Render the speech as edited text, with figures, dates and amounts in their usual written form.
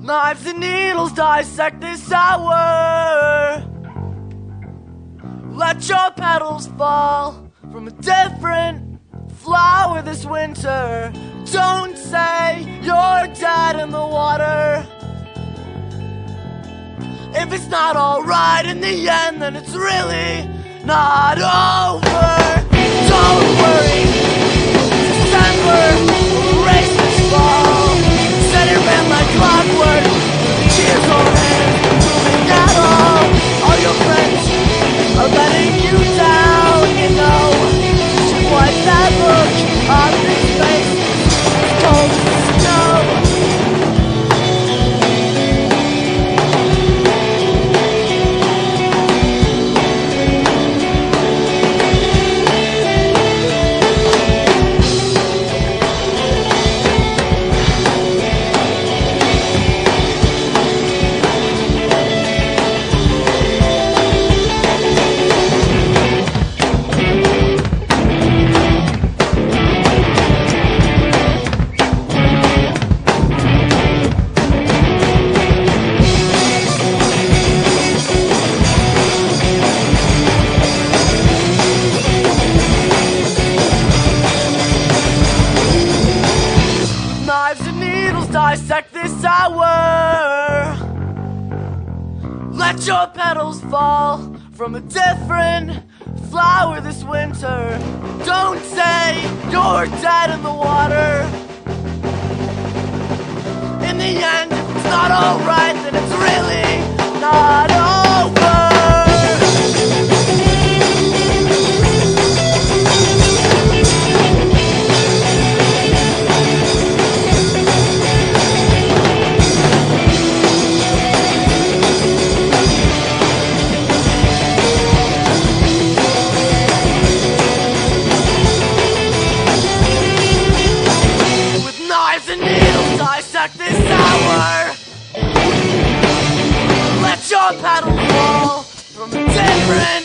Knives and needles dissect this hour. Let your petals fall from a different flower this winter. Don't say you're dead in the water. If it's not alright in the end, then it's really not over. Don't worry, December will erase this fall. Set your band like clockwork, cheers on hand, moving at all your friends are letting you down, you know. Wipe that look on his face, it's cold as snow. Dissect this hour. Let your petals fall from a different flower this winter. Don't say you're dead in the water. In the end, if it's not alright, then it's really not over. Dissect this hour. Let your paddle fall from a different